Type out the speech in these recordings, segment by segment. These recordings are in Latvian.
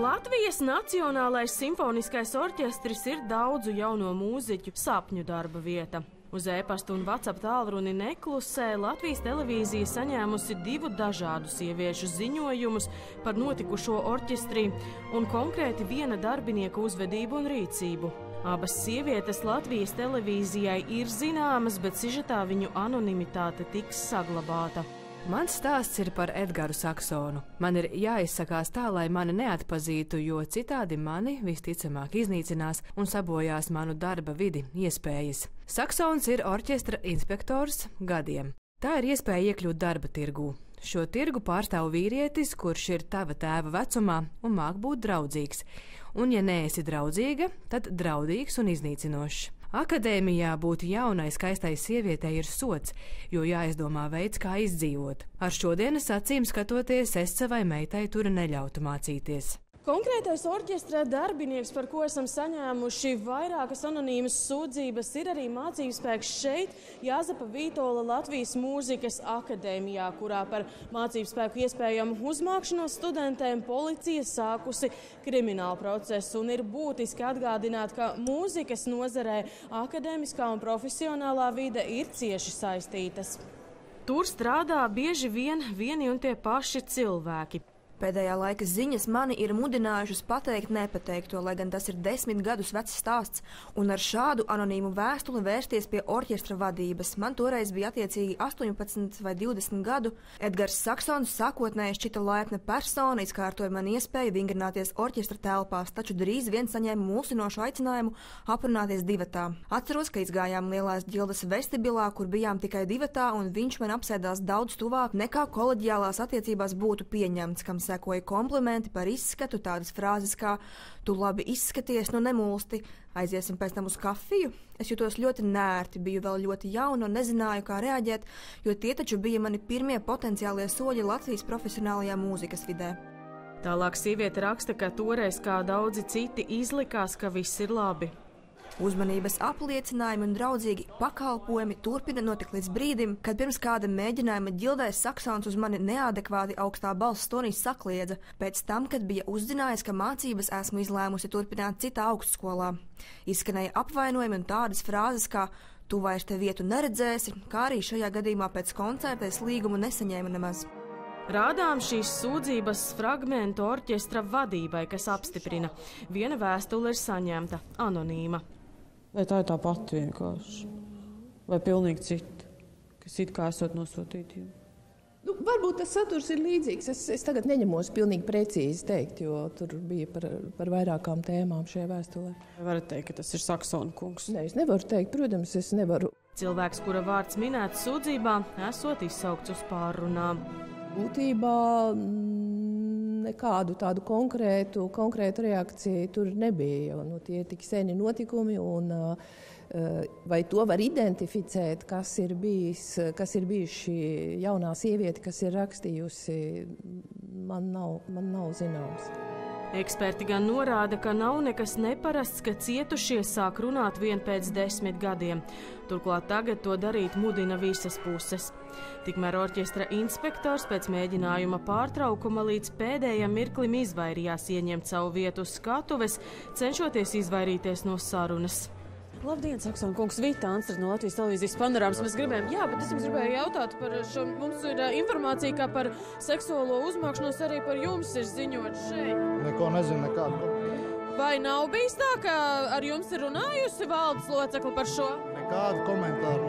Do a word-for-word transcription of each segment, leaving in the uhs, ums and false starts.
Latvijas Nacionālais simfoniskais orķestris ir daudzu jauno mūziķu sapņu darba vieta. Uz e-pastu un WhatsApp tālruni neklusē Latvijas televīzija saņēmusi divu dažādu sieviešu ziņojumus par notikušo orķestrī un konkrēti viena darbinieka uzvedību un rīcību. Abas sievietes Latvijas televīzijai ir zināmas, bet sižetā viņu anonimitāte tiks saglabāta. Mans stāsts ir par Edgaru Saksonu. Man ir jāizsakās tā, lai mani neatpazītu, jo citādi mani visticamāk iznīcinās un sabojās manu darba vidi, iespējas. Saksons ir orķestra inspektors gadiem. Tā ir iespēja iekļūt darba tirgū. Šo tirgu pārstāv vīrietis, kurš ir tava tēva vecumā un māk būt draudzīgs. Un ja neesi draudzīga, tad draudīgs un iznīcinošs. Akadēmijā būt jaunai skaistai sievietei ir sods, jo jāizdomā veids, kā izdzīvot. Ar šodienas acīm skatoties, es savai meitai tur neļautu mācīties. Konkrētais orķestra darbinieks, par ko esam saņēmuši vairākas anonīmas sūdzības, ir arī mācībspēks šeit, Jāzepa Vītola Latvijas mūzikas akadēmijā, kurā par mācībspēku iespējamu uzmākšanos studentēm policija sākusi kriminālu procesu. Un ir būtiski atgādināt, ka mūzikas nozarē akadēmiskā un profesionālā vide ir cieši saistītas. Tur strādā bieži vien vieni un tie paši cilvēki. Pēdējā laika ziņas mani ir mudinājušas pateikt nepateikto, lai gan tas ir desmit gadus vecs stāsts, un ar šādu anonīmu vēstuli vērsties pie orķestra vadības. Man toreiz bija attiecīgi astoņpadsmit vai divdesmit gadu. Edgars Saksons sākotnēji šķita laipna persona, izkārtoja man iespēju vingrināties orķestra telpās, taču drīz vien saņēmu mulsinošu aicinājumu aprunāties divatā. Atceros, ka izgājām lielās ģildes vestibilā, kur bijām tikai divatā, un viņš man apsēdās daudz tuvāk nekā koleģiālās attiecībās būtu pieņemts, kam sekoja komplimenti par izskatu, tādas frāzes kā tu labi izskaties, nu nemulsti, aiziesim pēc tam uz kafiju. Es jutos ļoti nērti, biju vēl ļoti jauna un nezināju, kā reaģēt, jo tie taču bija mani pirmie potenciālie soļi Latvijas profesionālajā mūzikas vidē. Tālāk sieviete raksta, ka toreiz, kā daudzi citi, izlikās, ka viss ir labi. Uzmanības apliecinājumi un draudzīgi pakalpojumi turpina notikt līdz brīdim, kad pirms kāda mēģinājuma ģildais Saksons uz mani neadekvāti augstā balss tonī sakliedza, pēc tam, kad bija uzzinājis, ka mācības esmu izlēmusi turpināt citā augstskolā. Izskanēja apvainojumi un tādas frāzes kā tu vairs te vietu neredzēsi, kā arī šajā gadījumā pēc koncerta es līgumu nesaņēmu nemaz. Rādām šīs sūdzības fragmentu orķestra vadībai, kas apstiprina. Viena vēstule ir saņemta anonīma. Vai tā ir tā pati vienkārši? Vai pilnīgi cita, kas it kā esot nosūtīti? Nu, varbūt tas saturs ir līdzīgs. Es, es tagad neņemos pilnīgi precīzi teikt, jo tur bija par, par vairākām tēmām šajā vēstulē. Vai varat teikt, ka tas ir Saksona kungs? Nē, es nevaru teikt, protams, es nevaru. Cilvēks, kura vārds minēts sūdzībā, esot izsaukts uz pārrunām. Būtībā nekādu tādu konkrētu, konkrētu reakciju tur nebija, jo nu, tie ir tik seni notikumi, un vai to var identificēt, kas ir bijis, kas ir bijuši jaunā sieviete, kas ir rakstījusi, man nav, man nav zināms. Eksperti gan norāda, ka nav nekas neparasts, ka cietušie sāk runāt vien pēc desmit gadiem. Turklāt tagad to darīt mudina visas puses. Tikmēr orķestra inspektors pēc mēģinājuma pārtraukuma līdz pēdējam mirklim izvairījās ieņemt savu vietu uz skatuves, cenšoties izvairīties no sarunas. Labdien, Saksona kungs, Vita Anstra no Latvijas televīzijas panorāmas. Mēs gribējām, jā, bet es jums gribēju jautāt par šo, mums ir informācija, ka par seksuālo uzmākšanos arī par jums ir ziņot šeit. Neko nezinu, nekādu. Vai nav bijis tā, ka ar jums ir runājusi valdes locekli par šo? Nekādu komentāru.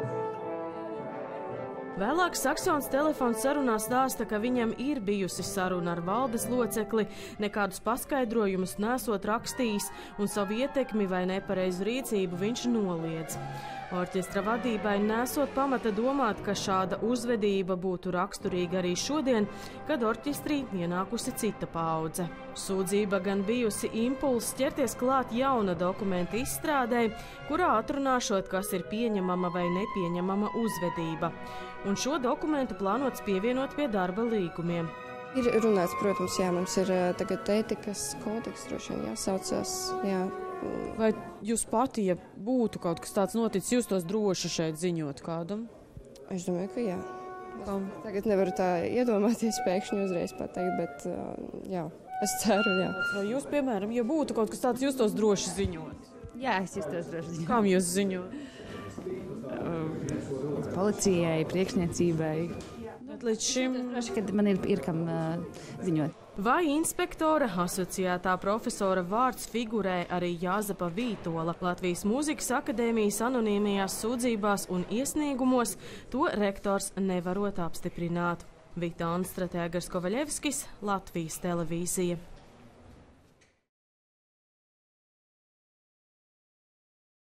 Vēlāk Saksons telefons sarunā stāsta, ka viņam ir bijusi saruna ar valdes locekli, nekādus paskaidrojumus nesot rakstījis un savu ietekmi vai nepareizu rīcību viņš noliedz. Orķestra vadībai nesot pamata domāt, ka šāda uzvedība būtu raksturīga arī šodien, kad orķestrī ienākusi cita paudze. Sūdzība gan bijusi impulss ķerties klāt jauna dokumenta izstrādē, kurā atrunāšot, kas ir pieņemama vai nepieņemama uzvedība. Un šo dokumentu plānots pievienot pie darba līgumiem. Ir runāts, protams, jā, mums ir tagad ētikas kodeks, droši vien jāsaucās, jā. Vai jūs pati, ja būtu kaut kas tāds noticis, jūs tos droši šeit ziņot kādam? Es domāju, ka jā. Kam? Tagad nevaru tā iedomāties pēkšņi uzreiz pateikt, bet jā. Es ceru, jā. Vai jūs, piemēram, ja būtu kaut kas tāds, justos droši ziņot? Jā, es justos droši ziņot. Kam jūs ziņot? Uh, policijai, priekšniecībai. Bet līdz šim... Droši, kad man ir, ir kam uh, ziņot. Vai inspektora asociētā profesora vārds figurē arī Jāzepa Vītola Latvijas Mūzikas akadēmijas anonīmajās sūdzībās un iesniegumos, to rektors nevarot apstiprināt. Vita Anstra, Tēgars Kovaļevskis, Latvijas televīzija.